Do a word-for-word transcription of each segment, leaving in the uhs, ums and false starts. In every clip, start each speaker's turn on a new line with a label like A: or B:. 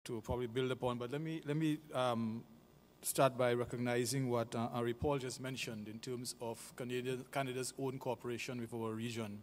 A: to probably build upon, but let me, let me um, start by recognizing what uh, Henri Paul just mentioned in terms of Canada, Canada's own cooperation with our region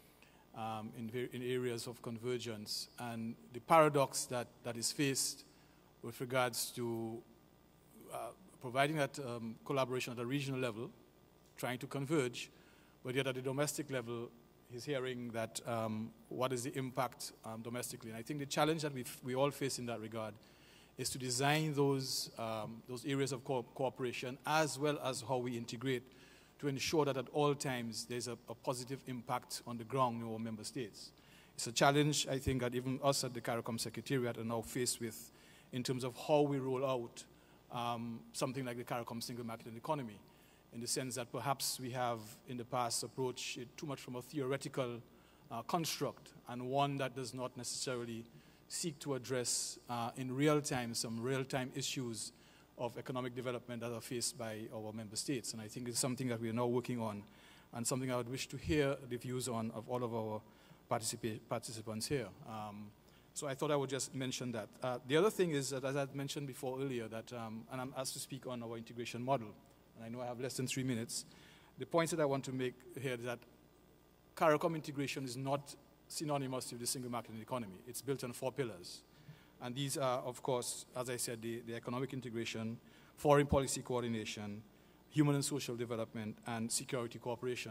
A: um, in, in areas of convergence, and the paradox that, that is faced with regards to uh, providing that um, collaboration at a regional level, trying to converge, but yet at the domestic level, he's hearing that um, what is the impact um, domestically. And I think the challenge that we we all face in that regard is to design those, um, those areas of co cooperation as well as how we integrate to ensure that at all times there's a, a positive impact on the ground in our member states. It's a challenge, I think, that even us at the CARICOM Secretariat are now faced with in terms of how we roll out um, something like the CARICOM Single Market and Economy, in the sense that perhaps we have in the past approached it too much from a theoretical uh, construct, and one that does not necessarily seek to address uh, in real time some real-time issues of economic development that are faced by our member states. And I think it's something that we are now working on, and something I would wish to hear the views on of all of our participants here. Um, so I thought I would just mention that. Uh, the other thing is that, as I mentioned before earlier, that, um, and I'm asked to speak on our integration model, and I know I have less than three minutes. The points that I want to make here is that CARICOM integration is not synonymous with the single market and economy. It's built on four pillars. And these are, of course, as I said, the, the economic integration, foreign policy coordination, human and social development, and security cooperation.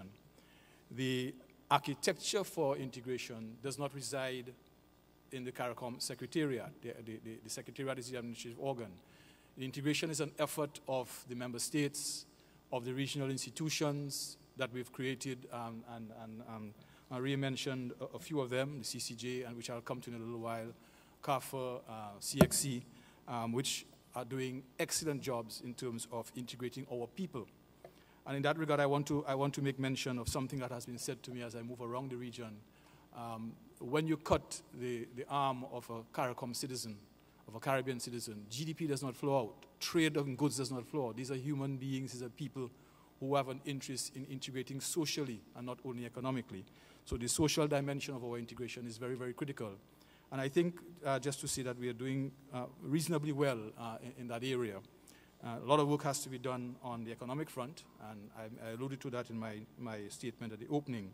A: The architecture for integration does not reside in the CARICOM Secretariat. The, the, the, the Secretariat is the administrative organ. The integration is an effort of the member states, of the regional institutions that we've created, um, and, and um, Maria mentioned a, a few of them, the C C J, and which I'll come to in a little while, CARFA, uh, C X C, um, which are doing excellent jobs in terms of integrating our people. And in that regard, I want to, I want to make mention of something that has been said to me as I move around the region. Um, when you cut the, the arm of a CARICOM citizen, of a Caribbean citizen, G D P does not flow out. Trade of goods does not flow out. These are human beings, these are people who have an interest in integrating socially and not only economically. So the social dimension of our integration is very, very critical. And I think, uh, just to say that we are doing uh, reasonably well uh, in, in that area. Uh, a lot of work has to be done on the economic front, and I, I alluded to that in my, my statement at the opening.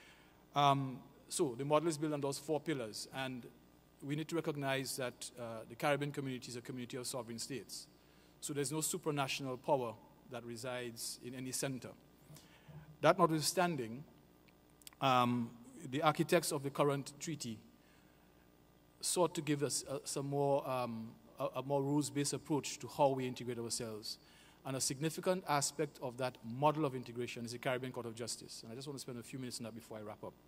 A: Um, so the model is built on those four pillars, and we need to recognize that uh, the Caribbean community is a community of sovereign states. So there's no supranational power that resides in any center. That notwithstanding, um, the architects of the current treaty sought to give us uh, some more, um, a, a more rules-based approach to how we integrate ourselves. And a significant aspect of that model of integration is the Caribbean Court of Justice. And I just want to spend a few minutes on that before I wrap up.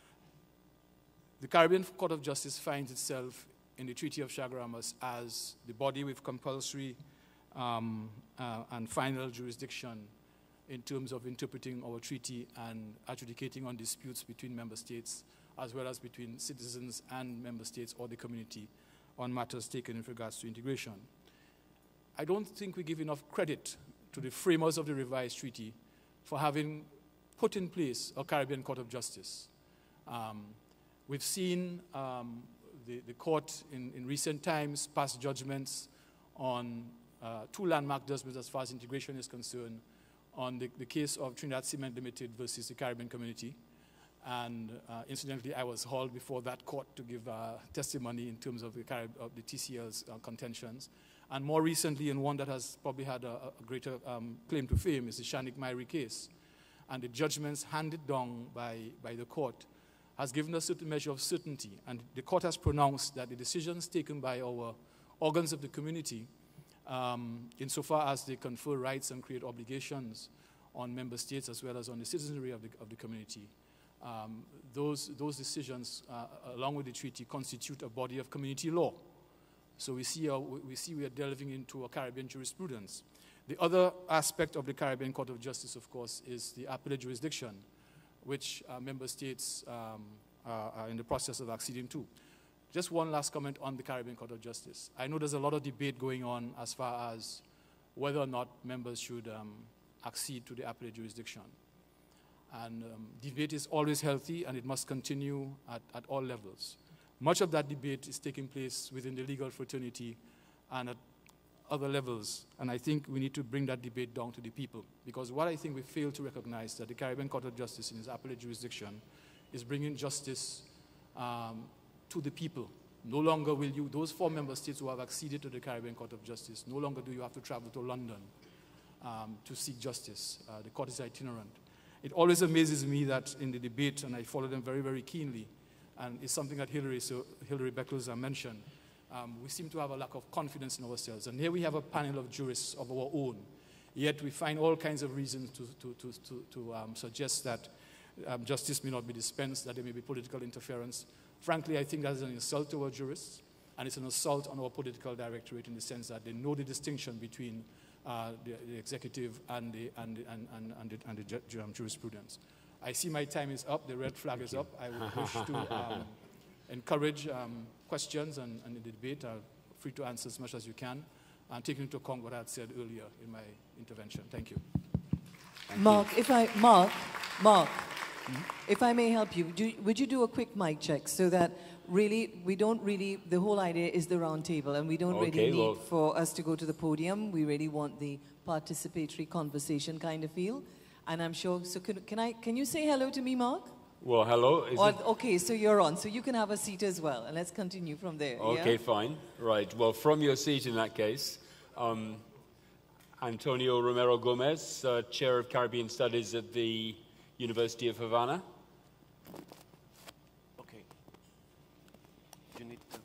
A: The Caribbean Court of Justice finds itself in the Treaty of Chaguaramas as the body with compulsory um, uh, and final jurisdiction in terms of interpreting our treaty and adjudicating on disputes between member states, as well as between citizens and member states or the community on matters taken in regards to integration. I don't think we give enough credit to the framers of the revised treaty for having put in place a Caribbean Court of Justice. Um, we've seen um, the, the court in, in recent times pass judgments on uh, two landmark judgments as far as integration is concerned, on the, the case of Trinidad Cement Limited versus the Caribbean community. And uh, incidentally, I was hauled before that court to give uh, testimony in terms of the, Carib of the T C L's uh, contentions. And more recently, in one that has probably had a, a greater um, claim to fame, is the Shanik Mairi case. And the judgments handed down by, by the court has given a certain measure of certainty. And the court has pronounced that the decisions taken by our organs of the community, um, insofar as they confer rights and create obligations on member states as well as on the citizenry of the, of the community, um, those, those decisions, uh, along with the treaty, constitute a body of community law. So we see, uh, we see we are delving into a Caribbean jurisprudence. The other aspect of the Caribbean Court of Justice, of course, is the appellate jurisdiction, which uh, member states um, are, are in the process of acceding to. Just one last comment on the Caribbean Court of Justice. I know there's a lot of debate going on as far as whether or not members should um, accede to the appellate jurisdiction. And um, debate is always healthy, and it must continue at, at all levels. much of that debate is taking place within the legal fraternity and at other levels. And I think we need to bring that debate down to the people. Because what I think we fail to recognize that the Caribbean Court of Justice in its appellate jurisdiction is bringing justice um, to the people. No longer will you, those four member states who have acceded to the Caribbean Court of Justice, no longer do you have to travel to London um, to seek justice. Uh, the court is itinerant. It always amazes me that in the debate, and I follow them very, very keenly, and it's something that Hillary, so Hillary Beckles mentioned, um, we seem to have a lack of confidence in ourselves. And here we have a panel of jurists of our own, yet we find all kinds of reasons to, to, to, to, to um, suggest that um, justice may not be dispensed, that there may be political interference. Frankly, I think that is an insult to our jurists, and it's an assault on our political directorate in the sense that they know the distinction between uh, the, the executive and the, and the, and, and, and the, and the ju um, jurisprudence. I see my time is up. The red flag is up. I would wish to um, encourage um, questions and, and the debate. I'm free to answer as much as you can, and taking into account what I had said earlier in my intervention. Thank you.
B: Thank
C: Mark,
B: you.
C: if I, Mark, Mark. If I may help you, do, would you do a quick mic check so that really, we don't really, the whole idea is the round table, and we don't
B: Okay,
C: really need
B: well,
C: for us to go to the podium. We really want the participatory conversation kind of feel. And I'm sure, so can, can, I, can you say hello to me, Mark?
B: Well, hello. Is
C: Or,
B: it...
C: Okay, so you're on, so you can have a seat as well, and let's continue from there.
B: Okay,
C: yeah?
B: fine. Right. Well, from your seat in that case, um, Antonio Romero Gomez, uh, Chair of Caribbean Studies at the University of Havana.
D: Okay. You need to...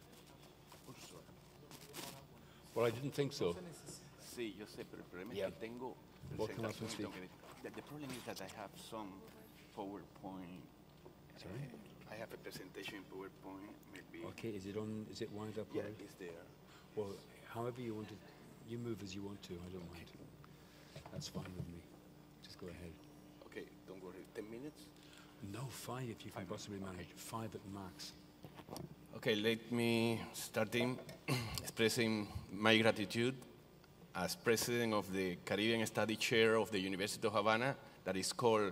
B: Well, I didn't think so.
D: Sí, yo sé, pero el problema
B: Yeah.
D: es que tengo
B: What can I
D: presentación y
B: speak?
D: tengo que- The, the problem is that I have some PowerPoint.
B: Sorry?
D: Uh, I have a presentation in PowerPoint, maybe.
B: Okay, is it on? Is it wind up?
D: Yeah,
B: right?
D: it's there.
B: Well, however you want to, you move as you want to. I don't mind. That's fine with me. Just go ahead.
D: Okay, don't worry. Ten minutes?
B: No, five if you can
D: Five,
B: possibly
D: okay.
B: manage. Five at max.
D: Okay, let me starting expressing my gratitude as president of the Caribbean Study Chair of the University of Havana, that is called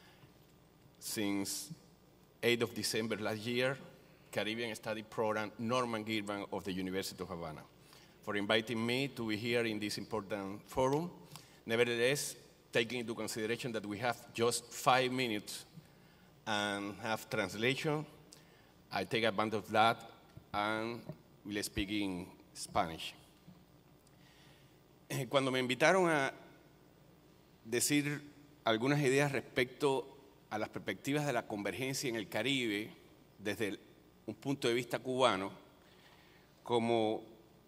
D: since eighth of December last year, Caribbean Study Program Norman Gilman of the University of Havana, for inviting me to be here in this important forum. Nevertheless, taking into consideration that we have just five minutes and have translation, I take advantage of that and will speak in Spanish. Cuando me invitaron a decir algunas ideas respecto a las perspectivas de la convergencia en el Caribe desde el, un punto de vista cubano, como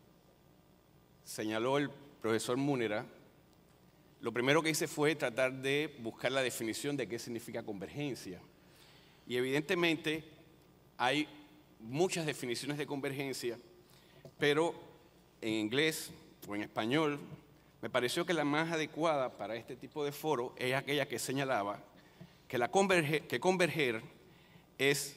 D: señaló el profesor Múnera, lo primero que hice fue tratar de buscar la definición de qué significa convergencia. Y evidentemente hay muchas definiciones de convergencia, pero en inglés o en español me pareció que la más adecuada para este tipo de foro es aquella que señalaba que, la converge, que converger es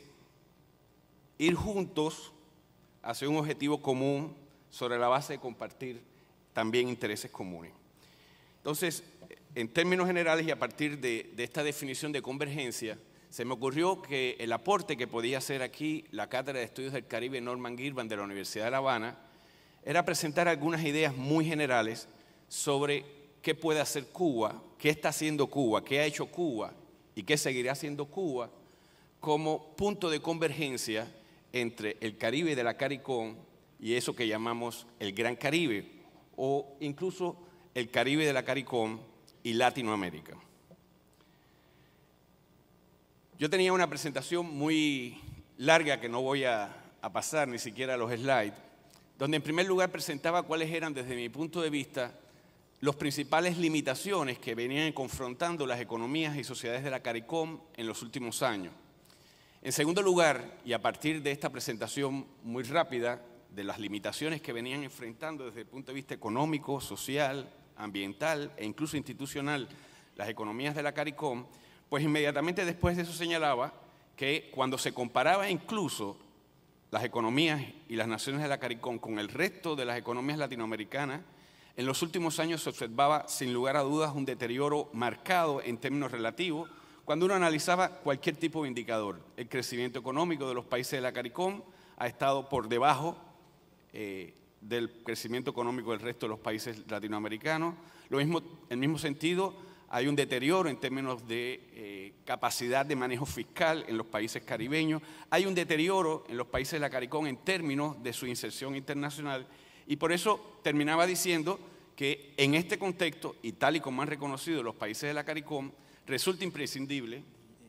D: ir juntos hacia un objetivo común sobre la base de compartir también intereses comunes. Entonces, en términos generales y a partir de, de esta definición de convergencia, se me ocurrió que el aporte que podía hacer aquí la Cátedra de Estudios del Caribe Norman Gilman de la Universidad de La Habana era presentar algunas ideas muy generales sobre qué puede hacer Cuba, qué está haciendo Cuba, qué ha hecho Cuba y qué seguirá haciendo Cuba como punto de convergencia entre el Caribe de la CARICOM y eso que llamamos el Gran Caribe o incluso el Caribe de la CARICOM y Latinoamérica. Yo tenía una presentación muy larga que no voy a, a pasar ni siquiera a los slides, donde en primer lugar presentaba cuáles eran desde mi punto de vista las principales limitaciones que venían confrontando las economías y sociedades de la CARICOM en los últimos años. En segundo lugar, y a partir de esta presentación muy rápida de las limitaciones que venían enfrentando desde el punto de vista económico, social, ambiental e incluso institucional las economías de la CARICOM, pues inmediatamente después de eso señalaba que cuando se comparaba incluso las economías y las naciones de la CARICOM con el resto de las economías latinoamericanas, en los últimos años se observaba sin lugar a dudas un deterioro marcado en términos relativos, cuando uno analizaba cualquier tipo de indicador. El crecimiento económico de los países de la CARICOM ha estado por debajo eh, del crecimiento económico del resto de los países latinoamericanos. Lo mismo, en el mismo sentido, hay un deterioro en términos de eh, capacidad de manejo fiscal en los países caribeños. Hay un deterioro en los países de la CARICOM en términos de su inserción internacional. Y por eso terminaba diciendo que en este contexto, y tal y como han reconocido los países de la CARICOM, resulta imprescindible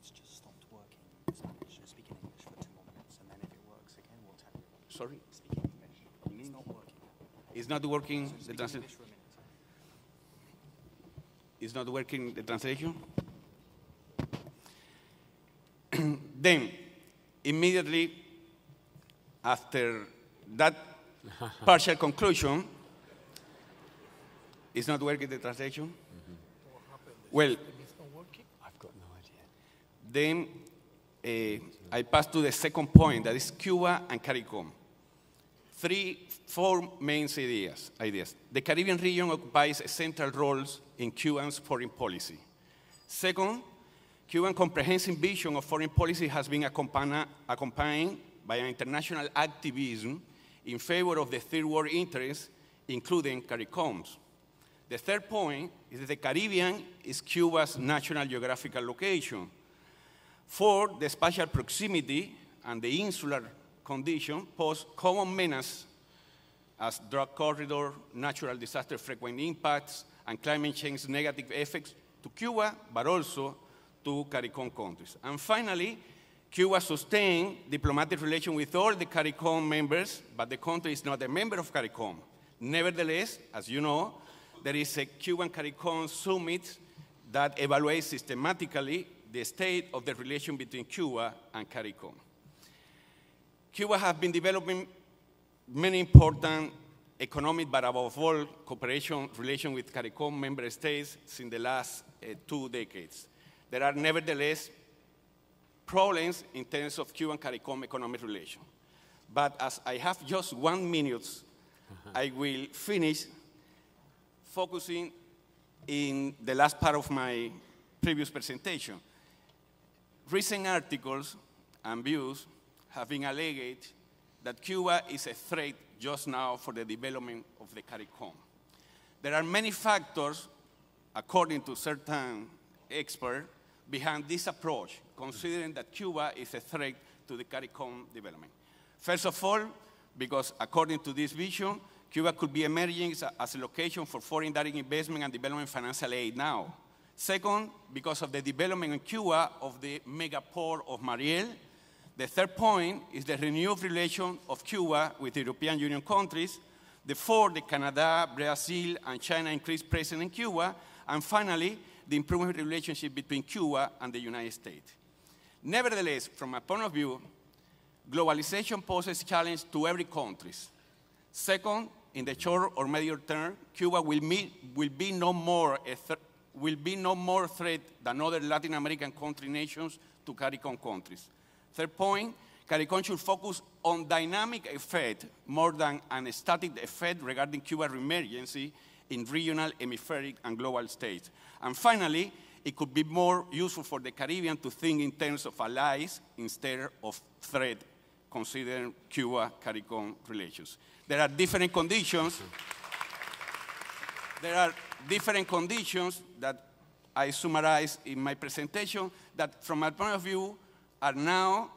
D: Sorry? It's not working, the translation? It's not working, the translation? Then, immediately after that partial conclusion, it's not working, the translation? Mm-hmm. Well,
B: I've got no idea.
D: Then uh, I pass to the second point, that is Cuba and CARICOM. Three, four main ideas, ideas. The Caribbean region occupies a central role in Cuban's foreign policy. Second, Cuban comprehensive vision of foreign policy has been accompanied by an international activism in favor of the third world interests, including CARICOMs. The third point is that the Caribbean is Cuba's national geographical location. Fourth, the spatial proximity and the insular condition pose common menace as drug corridor, natural disaster frequent impacts, and climate change negative effects to Cuba, but also to CARICOM countries. And finally, Cuba sustains diplomatic relations with all the CARICOM members, but the country is not a member of CARICOM. Nevertheless, as you know, there is a Cuban CARICOM summit that evaluates systematically the state of the relation between Cuba and CARICOM. Cuba has been developing many important economic, but above all, cooperation relations with CARICOM member states in the last uh, two decades. There are nevertheless problems in terms of Cuban-CARICOM economic relations. But as I have just one minute, uh-huh. I will finish focusing in the last part of my previous presentation. Recent articles and views have been alleged that Cuba is a threat just now for the development of the CARICOM. There are many factors, according to certain experts, behind this approach, considering that Cuba is a threat to the CARICOM development. First of all, because according to this vision, Cuba could be emerging as a location for foreign direct investment and development financial aid now. Second, because of the development in Cuba of the mega port of Mariel. The third point is the renewed relation of Cuba with the European Union countries. The fourth, the Canada, Brazil, and China increased presence in Cuba. And finally, the improved relationship between Cuba and the United States. Nevertheless, from my point of view, globalization poses challenge to every country. Second, in the short or medium term, Cuba will, meet, will, be no more a will be no more threat than other Latin American country nations to CARICOM countries. Third point, CARICOM should focus on dynamic effect more than an static effect regarding Cuba's emergency in regional, hemispheric, and global states. And finally, it could be more useful for the Caribbean to think in terms of allies instead of threat, considering Cuba-CARICOM relations. There are different conditions. There are different conditions that I summarized in my presentation that, from my point of view, are now